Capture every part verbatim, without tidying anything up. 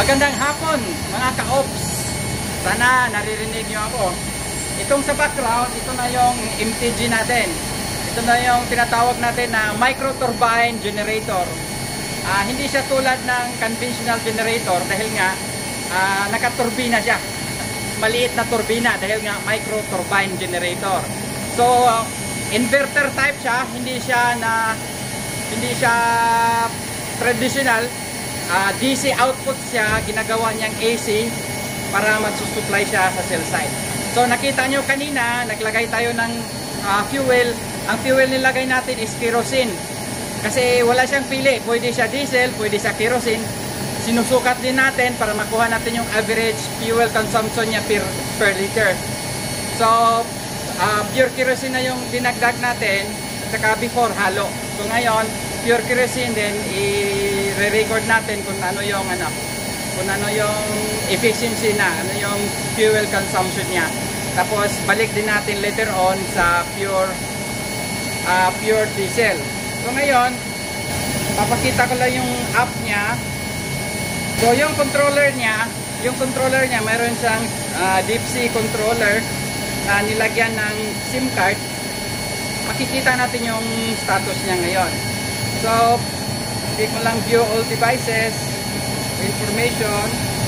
Magandang hapon mga ka-ops. Sana naririnig nyo ako. Itong sa background, ito na yung M T G natin. Ito na yung tinatawag natin na Micro Turbine Generator. uh, Hindi siya tulad ng conventional generator dahil nga uh, nakaturbina siya. Maliit na turbina dahil nga Micro Turbine Generator. So uh, inverter type siya. Hindi siya na Hindi siya traditional. Uh, D C output siya, ginagawa niyang A C para magsusupply siya sa cell site. So nakita nyo kanina, naglagay tayo ng uh, fuel. Ang fuel nilagay natin is kerosene. Kasi wala siyang pili, pwede siya diesel, pwede siya kerosene. Sinusukat din natin para makuha natin yung average fuel consumption niya per, per liter. So uh, pure kerosene na yung dinagdag natin, at saka before halo. So ngayon, pure kerosene din, i-record natin kung ano yung ano, kung ano yung efficiency na, ano yung fuel consumption niya. Tapos balik din natin later on sa pure uh, pure diesel. So ngayon, papakita ko lang yung app niya. So yung controller niya, yung controller niya, mayroon siyang uh, deep sea controller na nilagyan ng SIM card. Makikita natin yung status niya ngayon. So, click mo lang view all devices, information,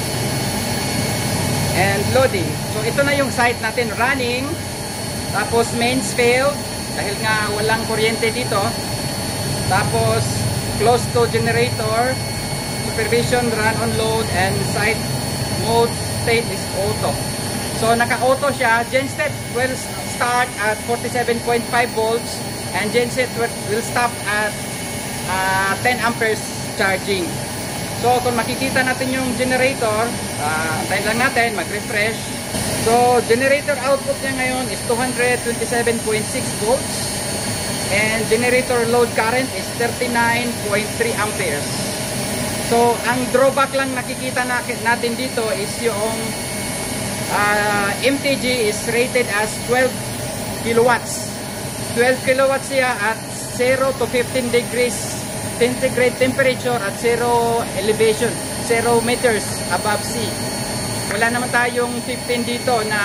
and loading. So, ito na yung site natin running. Tapos, mains failed dahil nga walang kuryente dito. Tapos, close to generator, supervision, run on load, and site mode state is auto. So, naka-auto siya. Genset will start at forty-seven point five volts and genset will stop at Uh, ten amperes charging. So kung makikita natin yung generator, uh, antayin lang natin, mag-refresh. So generator output niya ngayon is two hundred twenty-seven point six volts and generator load current is thirty-nine point three amperes. So ang drawback lang nakikita natin dito is yung uh, M T G is rated as twelve kilowatts. twelve kilowatts siya at zero to fifteen degrees centigrade temperature at zero elevation, zero meters above sea. Wala naman tayong fifteen dito na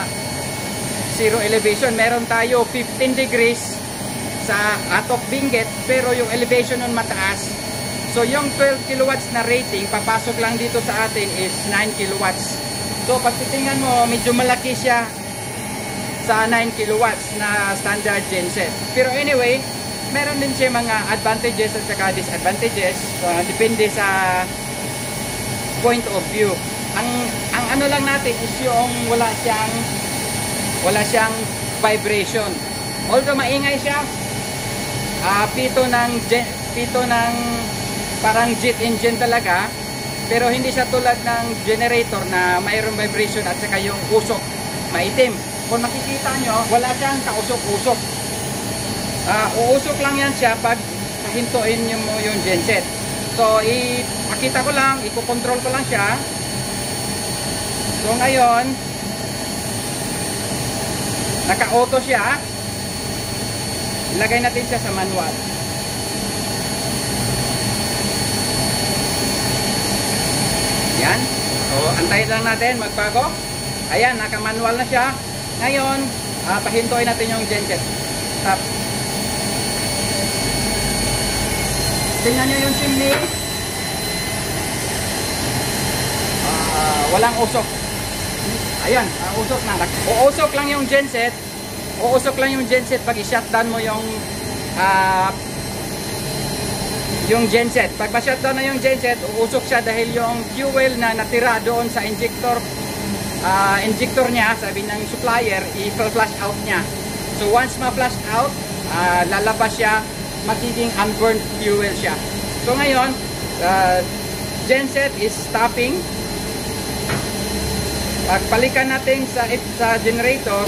zero elevation. Meron tayo fifteen degrees sa Atok Benguet, pero yung elevation nun mataas. So yung twelve kilowatts na rating, papasok lang dito sa atin is nine kilowatts. So pag titingnan mo, medyo malaki siya sa nine kilowatts na standard genset. Pero anyway, meron din siya mga advantages at saka disadvantages. Uh, depende sa point of view. Ang ang ano lang natin is yung wala siyang wala siyang vibration. Although maingay siya, uh, pito ng pito ng parang jet engine talaga, pero hindi siya tulad ng generator na mayroong vibration at saka yung usok maitim. Kung makikita nyo, wala siyang kausok-usok. Uh, uusok lang yan siya pag hintuin nyo mo yung genset. So, ipakita ko lang, ipokontrol ko lang siya. So, ngayon, naka-auto siya. Ilagay natin siya sa manual. Yan. So, antayin lang natin, magbago. Ayan, naka-manual na siya. Ngayon, uh, pahintuin natin yung genset. Stop. Tingnan nyo yung chimney. Uh, walang usok. Ayan, uh, usok na. Uusok lang yung genset. Uusok lang yung genset pag i-shutdown mo yung uh, yung genset. Pag ma-shutdown na yung genset, uusok siya dahil yung fuel na natira doon sa injector uh, injector niya, sabi ng supplier, i-flush out niya. So once ma-flush out, uh, lalabas siya, magiging unburned fuel siya. So ngayon, uh, genset is stopping. Pagpalikan natin sa, sa generator,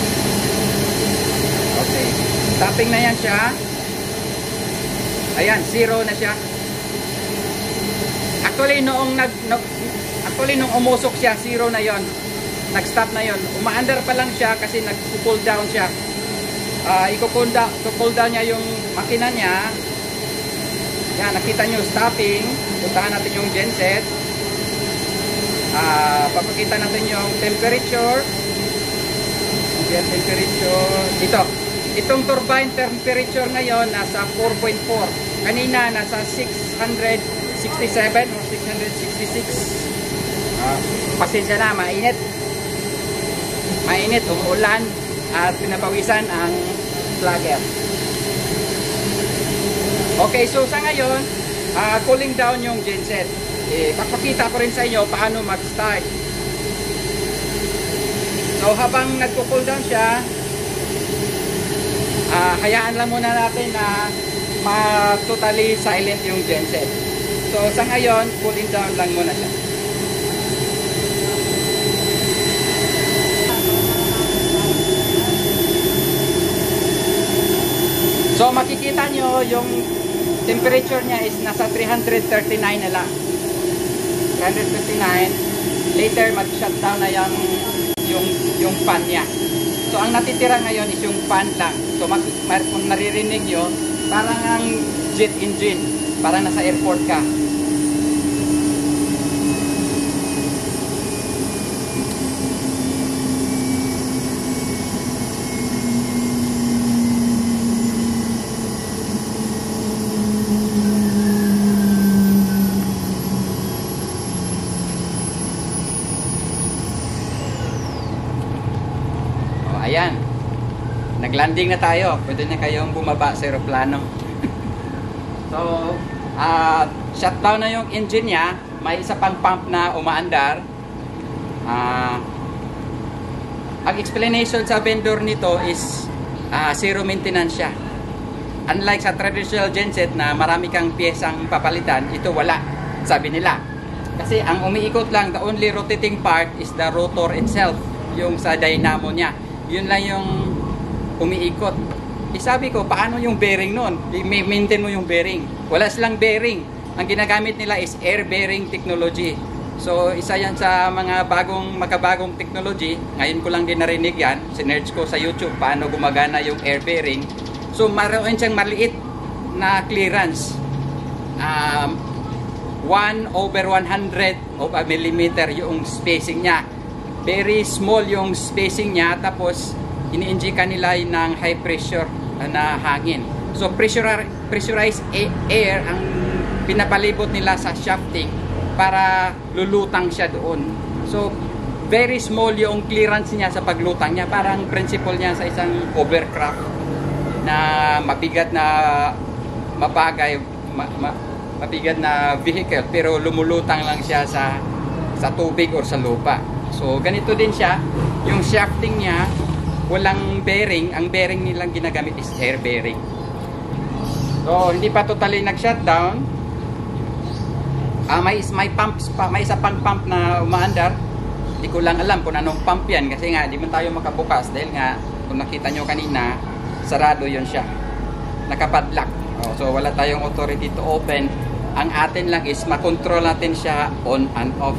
okay, stopping na yan siya. Ayan, zero na siya. Actually, noong nag, nag actually nung umusok siya, zero na yon. Nag-stop na yon. Umaandar pa lang siya kasi nag-cool down siya. Uh, i-cool down, cool down niya yung makina niya. Yan, nakita nyo stopping. Puntahan natin yung genset. uh, papakita natin yung temperature. Ambient temperature. Ito. Itong turbine temperature ngayon nasa four point four. Kanina nasa six hundred sixty-seven or six hundred sixty-six. Uh, pasensya na, mainit. Mainit, umuulan at pinapawisan ang flagger. Okay, so sa ngayon, uh, cooling down yung genset. Eh, papakita ko rin sa inyo paano mag-start. So habang nagko-cool down siya, uh, hayaan lang muna natin na ma-totally silent yung genset. So sa ngayon, cooling down lang muna siya. So makikita nyo yung temperature niya is nasa three hundred thirty-nine na lang. three hundred fifty-nine. Later mag-shutdown na yung, yung, yung fan niya. So ang natitira ngayon is yung fan lang. So mag, kung naririnig nyo, parang ang jet engine. Parang nasa airport ka. Ayan, naglanding na tayo. Pwede na kayong bumaba sa aeroplano. So, uh, shutdown na yung engine niya. May isa pang pump na umaandar. Uh, ang explanation sa vendor nito is uh, zero maintenance siya. Unlike sa traditional genset na marami kang piyesang papalitan, ito wala, sabi nila. Kasi ang umiikot lang, the only rotating part is the rotor itself, yung sa dynamo niya. Yun lang yung umiikot. Isabi ko, paano yung bearing nun? I-maintain mo yung bearing. Wala silang bearing. Ang ginagamit nila is air bearing technology. So, isa yan sa mga bagong, makabagong technology. Ngayon ko lang din narinig yan. Sinerge ko sa YouTube paano gumagana yung air bearing. So, maroon siyang maliit na clearance. Um, one over one hundred of a millimeter yung spacing niya. Very small yung spacing niya, tapos ini-inject nila ng high pressure na hangin. So pressure, pressurized air ang pinapalibot nila sa shafting para lulutang siya doon. So very small yung clearance niya sa paglutang niya. Parang principle niya sa isang hovercraft na mabigat na mabagay, ma, ma, mabigat na vehicle, pero lumulutang lang siya sa, sa tubig or sa lupa. So, ganito din siya. Yung shafting niya, walang bearing. Ang bearing nilang ginagamit is air bearing. So, hindi pa totally nag-shutdown. Ah, may, may pumps pa, may isa pang pump na umaandar. Hindi ko lang alam kung anong pump yan. Kasi nga, di man tayo makabukas. Dahil nga, kung nakita nyo kanina, sarado yun siya. Nakapadlock. Oh, so, wala tayong authority to open. Ang atin lang is, makontrol natin siya on and off.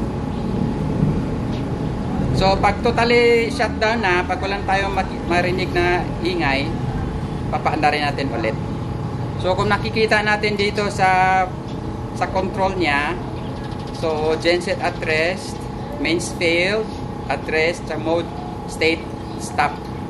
So, pag totally shutdown na, pag walang tayong marinig na ingay, papaandarin natin ulit. So, kung nakikita natin dito sa sa control niya, so, genset at rest, mains failed, at rest, sa mode, state, stop.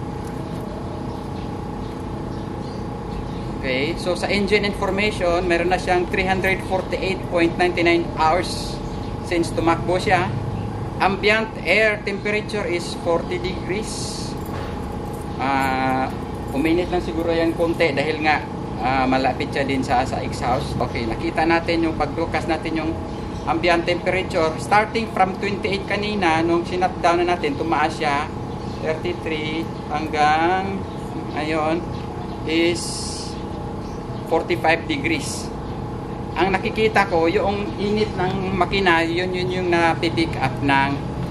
Okay, so sa engine information, meron na siyang three hundred forty-eight point nine nine hours since tumakbo siya. Ambient air temperature is forty degrees. Uh, uminit lang siguro yan konti dahil nga uh, malapit siya din sa, sa exhaust. Okay, nakita natin yung pagbukas natin yung ambient temperature. Starting from twenty-eight kanina, nung sinutdown na natin, tumaas siya. thirty-three hanggang, ayun, is forty-five degrees. Ang nakikita ko, yung init ng makina, yun yun yung na-pick up ng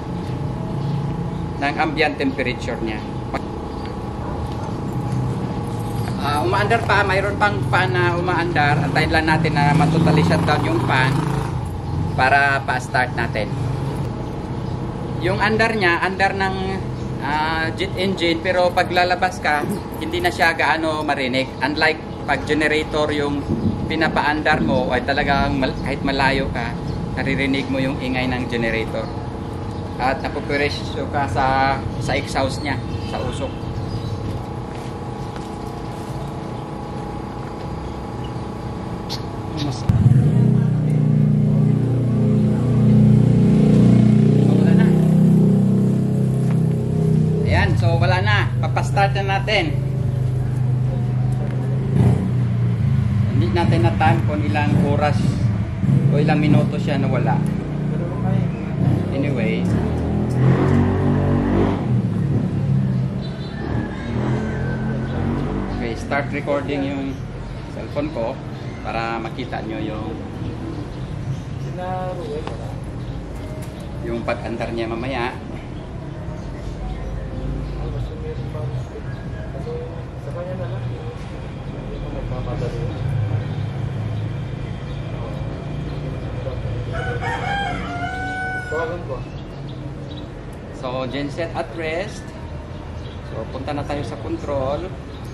ng ambient temperature niya. Uh, umaandar pa, mayroon pang fan na umaandar. Antayin lang natin na matotally shutdown yung fan para pa-start natin. Yung andar niya, andar ng uh, jet engine, pero pag lalabas ka, hindi na siya gaano marinig. Unlike pag generator yung pinapaandar mo ay talagang mal kahit malayo ka, naririnig mo yung ingay ng generator. At napupuresyo ka sa, sa exhaust niya, sa usok. Mas so wala na, papastart na natin. Hindi natin na-time kung ilang oras o ilang minuto siya nawala. Anyway, okay, start recording yung cellphone ko para makita nyo yung yung pag-andar niya mamaya. So, genset at rest. So, punta na tayo sa control.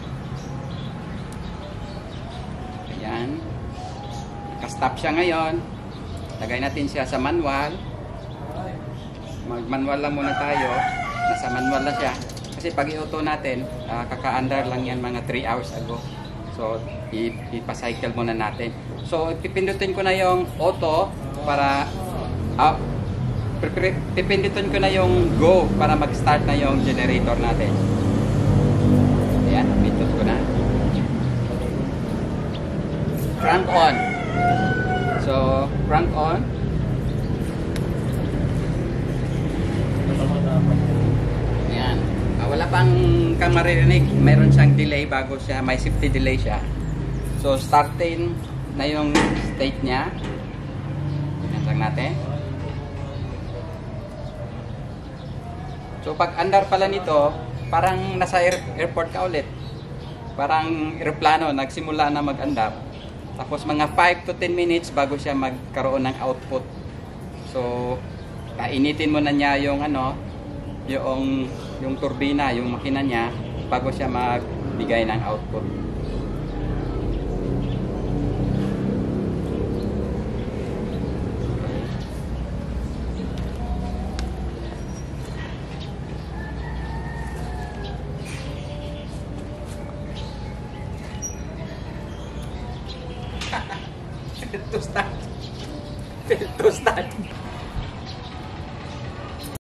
Ayan. Naka-stop siya ngayon. Lagay natin siya sa manual. Mag-manual lang muna tayo. Nasa manual na siya. Kasi pag i-auto natin, uh, kaka-under lang yan mga three hours ago. So, ipa-cycle muna natin. So, pipindutin ko na yung auto para uh, pipindutin ko na yung go para mag-start na yung generator natin. Ayan, pindot ko na. Crank on. So, crank on. Ayan. Uh, wala pang kang maririnig. Mayroon siyang delay bago siya. May safety delay siya. So, starting na yung state niya. Ayan lang natin. So pag andar pala nito, parang nasa air, airport ka ulit. Parang eroplano, nagsimula na mag-andar. Tapos mga five to ten minutes bago siya magkaroon ng output. So kainitin mo na niya yung ano, yung yung turbina, yung makina niya bago siya magbigay ng output. Fail to start. Fail to start.